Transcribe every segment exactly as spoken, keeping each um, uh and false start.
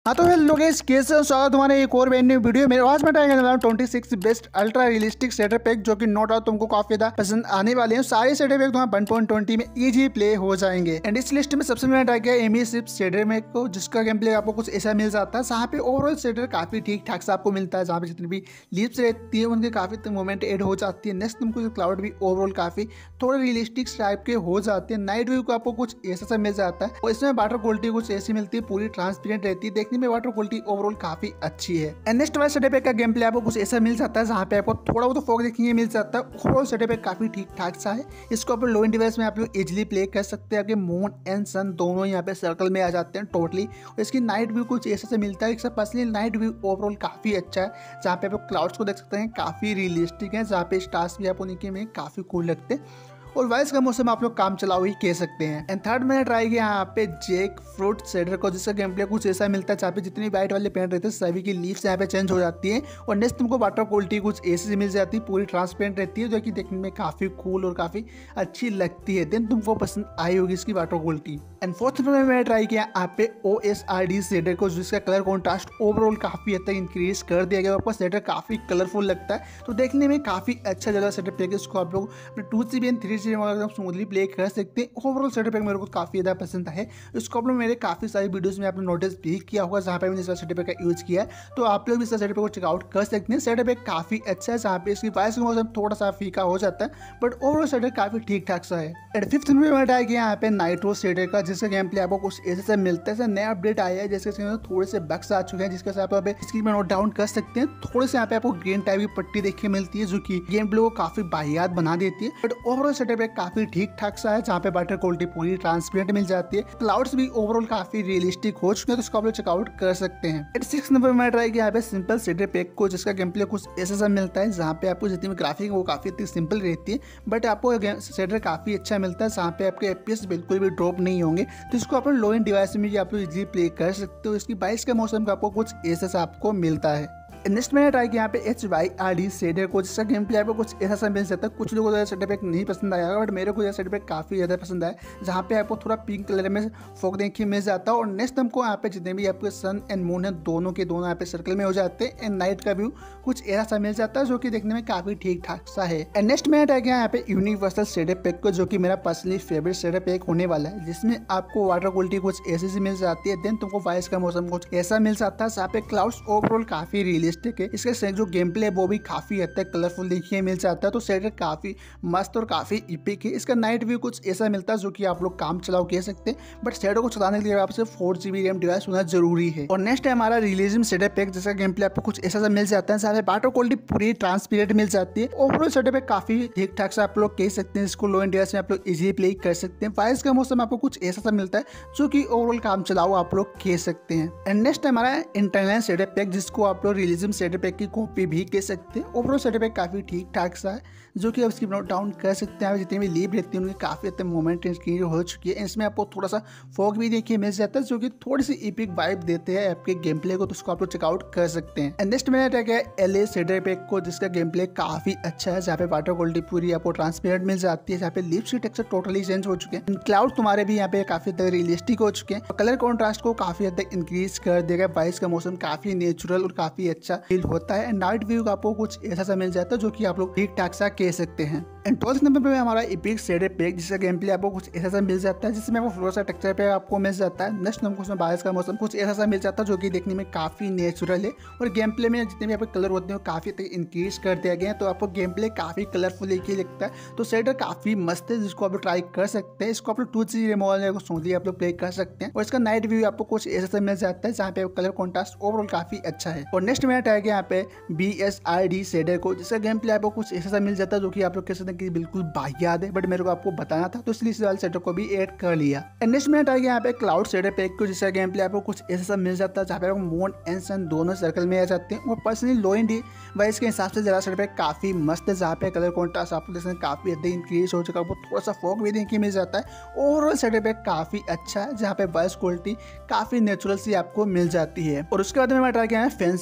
हाँ तो hello guys, कैसे हो? स्वागत तुम्हारे एक और न्यू वीडियो में। आज मैं ट्राई करने वाला हूँ twenty six best ultra realistic setup pack, जो कि नो डाउट तुमको काफी ज्यादा पसंद आने वाले हैं। सारे सेटअप पैक तुम्हारे वन पॉइंट ट्वेंटी में इजी प्ले हो जाएंगे। एंड इस लिस्ट में सबसे मैंने ट्राई किया एमी सिप सेडर में को, जिसका गेम प्ले आपको कुछ ऐसा मिल जाता है जहाँ पे ओवरऑल सेडर काफी ठीक ठाक से आपको मिलता है, जहाँ पे जितनी भी लीव्स रहती है उनके काफी मूवमेंट एड हो जाती है। नेक्स्ट तुमको क्लाउड भी ओवरऑल काफी थोड़े रियलिस्टिक टाइप के हो जाते हैं। नाइट व्यू को आपको कुछ ऐसा सा मिल जाता है और इसमें वाटर क्वालिटी कुछ ऐसी मिलती है, पूरी ट्रांसपेरेंट रहती है, देखने में वाटर क्वालिटी ओवरऑल काफी अच्छी है। एंड नेक्स्ट वाला सेटअप का गेम प्ले आपको कुछ ऐसा मिल जाता है जहाँ पे आपको थोड़ा बहुत फॉग देखने मिल जाता है। ओवरऑल सेटअप काफी ठीक ठाक सा है। इसको आप लो एंड डिवाइस में आप लोग इजिली प्ले कर सकते हैं। आपके मून एंड सन दोनों यहाँ पे सर्कल में आ जाते हैं टोटली। और इसकी नाइट व्यू कुछ ऐसा से मिलता है। इसका पर्सनली नाइट व्यू ओवरऑल काफी अच्छा है, जहाँ पे आप क्लाउड्स को देख सकते हैं, काफी रियलिस्टिक है, जहाँ पे स्टार्स भी आपको नीचे में काफी कूल लगते हैं। और वाइस का मौसम आप लोग काम चलाओ ही कह सकते हैं। एंड थर्ड मैंने ट्राई किया यहाँ पे जैक फ्रूट सेडर को, जिसका गेम प्ले कुछ ऐसा मिलता है जहाँ पे जितनी वाइट वाले पेंट रहते हैं सभी की लीव्स यहाँ पे चेंज हो जाती है। और नेक्स्ट तुमको वाटर क्वालिटी कुछ ऐसी मिल जाती है, पूरी ट्रांसपेरेंट रहती है, जो कि देखने में काफी कूल और काफी अच्छी लगती है। देन तुमको पसंद आई होगी इसकी वाटर क्वालिटी। एंड फोर्थ में मैंने ट्राई किया यहाँ पे O S R D shader को, जिसका कलर कॉन्ट्रास्ट ओवरऑल काफी हद तक इंक्रीज कर दिया गया। आपका सेडर काफी कलरफुल लगता है, तो देखने में काफी अच्छा जगह सेटअप है। इसको आप लोग अपने two G B and three G B smoothly play कर सकते हैं। ओवरऑल सेटअप पैक मेरे को काफी ज्यादा पसंद है। इसको आप लोग मेरे काफी सारी वीडियोस में आपने नोटिस भी किया होगा, जहाँ पे मैंने इस सेटअप का यूज किया है, तो आप लोग भी इस सेटअप को चेकआउट कर सकते हैं। सेटअप पैक काफी अच्छा है, जहाँ पे इसकी वॉइस का मौसम थोड़ा सा फीका हो जाता है, बट ओवरऑल सेटअप काफी ठीक ठाक सा है। एंड फिफ्थ में मैं ट्राई किया यहाँ पे नाइट्रो सेटअप का, जिसका गेम प्ले आपको कुछ ऐसे से मिलता है। नया अपडेट आया है, जैसे थोड़े से बग्स आ चुके हैं, जिसके साथ आप स्क्रीन में नोट डाउन कर सकते हैं। थोड़े से यहाँ पे आपको ग्रीन टाइप की पट्टी देखने मिलती है, जो कि गेम प्ले को काफी बाहियात बना देती है। बट ओवरऑल सेटअप काफी ठीक ठाक सा है, जहाँ पे वाटर क्वालिटी पूरी ट्रांसपेरेंट मिल जाती है। क्लाउड्स भी ओवरऑल काफी रियलिस्टिक हो चुके हैं, तो इसको आप लोग चेकआउट कर सकते हैं। एट सिक्स नंबर में ट्राई किया यहाँ पे सिंपल सेटअप पैक को, जिसका गेम प्ले कुछ ऐसा सा मिलता है, जहाँ पे आपको जितनी भी ग्राफिक वो काफी इतनी सिंपल रहती है, बट आपको सेटअप काफी अच्छा मिलता है, जहाँ पे आपके एफपीएस बिल्कुल भी ड्रॉप नहीं होंगे। तो इसको आप लोग लो एंड डिवाइस में आप लोग इजीली प्ले कर सकते हो। इसकी बाईस का मौसम का आपको कुछ ऐसा सा आपको मिलता है। नेक्स्ट मैंने ट्राई किया यहाँ पे H Y R D shader को, जिसका गेम प्ले आपको कुछ ऐसा सा मिल सकता है। कुछ लोगों को सेटअप पैक नहीं पसंद आया, बट मेरे को यह सेटअप पैक काफी ज्यादा पसंद आया, जहाँ पे आपको थोड़ा पिंक कलर में फॉग देखने मिल जाता है। और नेक्स्ट हमको यहाँ पे जितने भी आपके सन एंड मून है, दोनों के दोनों यहाँ पे सर्कल में हो जाते हैं। एंड नाइट का व्यू कुछ ऐसा सा मिल जाता है, जो कि देखने में काफी ठीक ठाक सा है। एंड नेक्स्ट मैंने ट्राई किया यहाँ पे यूनिवर्सल सेटअप पैक को, जो कि मेरा पर्सनली फेवरेट सेटअप पैक होने वाला है, जिसमें आपको वाटर क्वालिटी कुछ ऐसी सी मिल जाती है। देन तुमको वॉइस का मौसम कुछ ऐसा मिल जाता है, जहाँ पे क्लाउड्स ओवरऑल काफी रियलिस्टिक है। इसके जो गेम प्ले वो भी काफी हद तक कलरफुल देखने मिल जाता है, तो सेटअप काफी मस्त और काफी इपिक है। इसका नाइट व्यू कुछ ऐसा मिलता है, जो कि आप लोग काम चलाओ कह सकते हैं, बट सेटअप को चलाने के लिए आपसे फोर जीबी रैम डिवाइस होना जरूरी है। और नेक्स्ट है हमारा रियलिज्म सेटअप पैक, जिसका गेम प्ले आपको कुछ ऐसा सा मिल जाता है, साथ वाटर क्वालिटी पूरी ट्रांसपेरेंट मिल जाती है। ओवरऑल सेटअप पैक काफी ठीक ठाक से आप लोग कह सकते हैं। इसको लो एंड डिवाइस में आप लोग इजीली प्ले कर सकते हैं। वॉइस का मौसम आपको कुछ ऐसा सा मिलता है, जो कि ओवरऑल काम चलाओ आप लोग कह सकते हैं। एंड नेक्स्ट हमारा इंटरनल सेटअप पैक, जिसको आप लोग रियलिज्म सेटअप पैक की कॉपी भी कह सकते हैं। ओवरऑल सेटअप काफी ठीक ठाक सा है, जो कि आप इसकी नोट डाउन कर सकते हैं। जितने भी लीव रहती है उनकी काफी अच्छे मोमेंट इंक्रीज हो चुकी है। इसमें आपको थोड़ा सा फॉग भी देखिए मिल जाता है, जो कि थोड़ी सी इपिक वाइब देते हैं आपके गेम प्ले को, तो उसको आप लोग चेकआउट कर सकते हैं। नेक्स्ट मैंने ट्राई किया एल ए सेटअप पैक को, जिसका गेम प्ले काफी अच्छा है, जहाँ पे वाटर क्वालिटी पूरी आपको ट्रांसपेरेंट मिल जाती है, जहाँ पे लीव्स के टेक्सचर टोटली चेंज हो चुके हैं। क्लाउड तुम्हारे भी यहाँ पे काफी तक रियलिस्टिक हो चुके हैं। कलर कॉन्ट्रास्ट को काफी हद तक इंक्रीज कर देगा। वॉइस का मौसम काफी नेचुरल और काफी अच्छा फील होता है। नाइट व्यू का आपको कुछ ऐसा सा मिल जाता है, जो कि आप लोग ठीक ठाक सा कह सकते हैं। एंड ट्वेल्थ नंबर पे हमारा इपिक सेटअप पैक, जिसका गेम प्ले आपको कुछ ऐसा सा मिल जाता है, जिसमें आपको फ्लोर सा टेक्सचर पे आपको मिल जाता है। नेक्स्ट नंबर उसमें बारिश का मौसम कुछ ऐसा सा मिल जाता है, जो कि देखने में काफी नेचुरल है। और गेम प्ले में जितने भी आपके कलर होते हैं काफी इंक्रीज कर दिया गया है, तो आपको गेम प्ले काफी कलरफुल ही लगता है। तो सेटअप काफी मस्त है, जिसको आप लोग ट्राई कर सकते हैं। इसको आप लोग टू जी मोबाइल को स्मूथली आप लोग प्ले कर सकते हैं। और इसका नाइट व्यू आपको कुछ ऐसा सा मिल जाता है, जहाँ पे कलर कॉन्ट्रास्ट ओवरऑल काफी अच्छा है। और नेक्स्ट मैंने ट्राई किया यहाँ पे B S R D shader को, जिसका गेम प्ले आपको कुछ ऐसा सा मिल जाता है, जो कि आप लोग कह सकते हैं कि बिल्कुल याद है, बट मेरे को आपको बताना था, तो इसलिए इस वाले सेटअप को भी ऐड कर लिया। नेक्स्ट मैंने ट्राई किया यहाँ पे क्लाउड सेटअप पैक को, जिसका गेम प्ले आपको कुछ ऐसा मिल जाता है, जहाँ पे आपको मून एंड सन दोनों सर्कल में आ जाते हैं। और पर्सनली लो एंड वाइस के हिसाब से जरा सेटअप पैक काफी मस्त है, जहाँ पे कलर कॉन्ट्रास्ट आप लोग काफी हद इंक्रीज हो चुका है, थोड़ा सा फॉग भी देखने मिल जाता है। ओवरऑल सेटअप पैक काफी अच्छा है, जहाँ पे वॉइस क्वालिटी काफी नेचुरल सी आपको मिल जाती है। और उसके बाद में मैं ट्राई किया है फैंसी सेटअप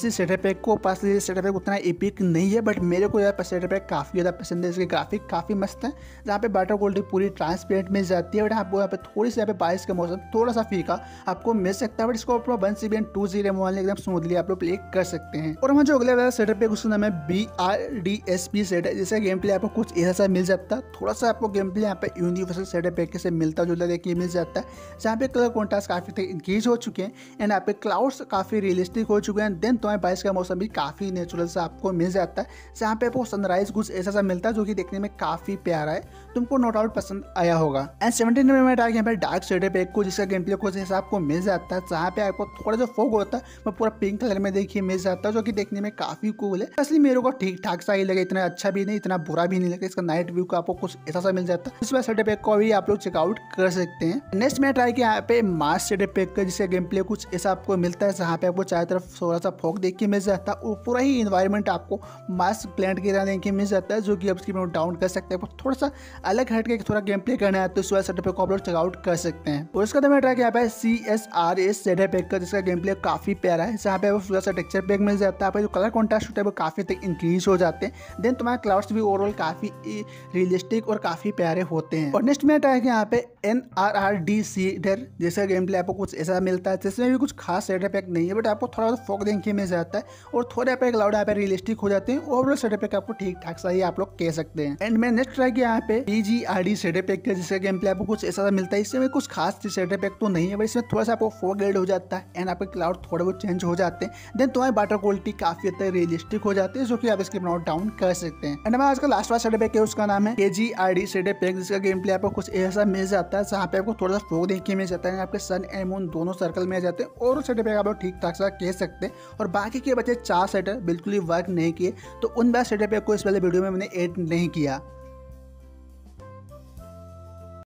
पैक को पर्सनली सेटअप पैक उतना एपिक नहीं है, बट मेरे को यार सेटअप पैक काफ़ी ज़्यादा पसंद है। इसके ग्राफिक काफ़ी मस्त है, जहाँ पे वाटर क्वालिटी पूरी ट्रांसपेरेंट मिल जाती है। बट आपको यहाँ पे थोड़ी सी यहाँ पे बारिश का मौसम थोड़ा सा फीका आपको मिल सकता है, बट इसको अपना one C B N two G mobile एकदम स्मूथली आप लोग प्ले कर सकते हैं। और हमारा जो अगले वाला सेटअप पैक उसका नाम है B R D S P set है, जिसका गेम प्ले आपको कुछ ऐसा सा मिल जाता है। थोड़ा सा आपको गेम प्ले यहाँ पे यूनिवर्सल सेटअप पैक से मिलता जुलता देखिए मिल जाता है, जहाँ पे कलर कॉन्ट्रास्ट काफ़ी तक इंक्रीज हो चुके हैं एंड यहाँ पे क्लाउड्स काफ़ी रियलिस्टिक हो चुके हैं। देन तुम्हारे बारिश का मौसम भी काफ़ी नेचुरल सा आपको मिल जाता है, जहाँ पे आपको सनराइज कुछ ऐसा सा मिलता है जो कि देखने में काफ़ी प्यारा है, तुमको नो डाउट पसंद आया होगा। एंड सेवनटीन में मैं यहाँ पे डार्क शेडर पैक को, जिसका गेम प्ले कुछ ऐसा आपको मिल जाता है, जहाँ पे आपको थोड़ा जो फोग होता है वो पूरा पिंक कलर में देखिए मिल जाता है, जो कि देखने में काफ़ी कूल है। असली मेरे को ठीक ठाक सा ही लगे, इतना अच्छा भी नहीं इतना बुरा भी नहीं लगे। इसका नाइट व्यू का आपको कुछ ऐसा सा मिल जाता है, इस बार सेटअप पैक को भी आप लोग चेकआउट कर सकते हैं। नेक्स्ट मैं ट्राई किया यहाँ पे मास सेटअप पैक का, जिसका गेम प्ले कुछ ऐसा आपको मिलता है, जहाँ पे आपको चारों तरफ थोड़ा सा फॉग देख के मिल जाता है और पूरा ही इन्वायरमेंट आपको मास प्लांट की तरह देख के मिल जाता है, जो कि आप इसकी डाउन कर सकते हैं। थोड़ा सा अलग हट के थोड़ा गेम प्ले करना है तो इस वाले सेटअप पैक को आप लोग चेकआउट कर सकते हैं। और इसका मैं ट्राई किया यहाँ पे C S R S setup pack का, जिसका गेम प्ले काफी प्यारा है, जहाँ पे थोड़ा सा टेक्सचर पैक मिल जाता है। जो कलर कॉन्ट्रास्ट होता है वो काफी तक इंक्रीज हो जाते हैं। देन तुम्हारे क्लाउड्स भी ओवरऑल काफी रियलिस्टिक और काफी प्यारे होते हैं। और नेक्स्ट में ट्राई किया यहाँ पे N R R D shader, जैसा गेम प्ले आपको कुछ ऐसा मिलता है, जिसमें भी कुछ खास सेटअप पैक नहीं है, बट आपको थोड़ा सा फॉग देखने मिल जाता है और थोड़े पे क्लाउड यहाँ पे रियलिस्टिक हो जाते हैं। ओवरऑल सेटअप पैक आपको ठीक ठाक सा ही आप लोग कह सकते हैं। एंड मैं नेक्स्ट ट्राई किया यहाँ पे P G R D setup pack, जिसका गेम प्ले आपको कुछ ऐसा मिलता है। इसमें कुछ खास सेटअप पैक तो नहीं है, बट इसमें थोड़ा सा आपको फॉग एड हो जाता है एंड आपके क्लाउड थोड़े बहुत चेंज हो जाते हैं। देन तुम्हारी वाटर क्वालिटी काफी हद तक रियलिस्टिक हो जाती है, जो कि आप इसके नोट डाउन कर सकते हैं। एंड हमारा आज का लास्ट वाला सेटअप पैक है, उसका नाम है K G R D setup pack, जिसका गेम प्ले आपको कुछ ऐसा मिल जाता है, जहाँ पे आपको थोड़ा सा फॉग देखने मिल जाता है, आपके सन एंड मून दोनों सर्कल में आ जाते हैं। और सेटअप पैक आप लोग ठीक ठाक सा कह सकते हैं। और बाकी के बचे चार सेटअप बिल्कुल ही वर्क नहीं किए, तो उन बार सेटअप पैक को इस वाले वीडियो में मैंने ऐड नहीं किया।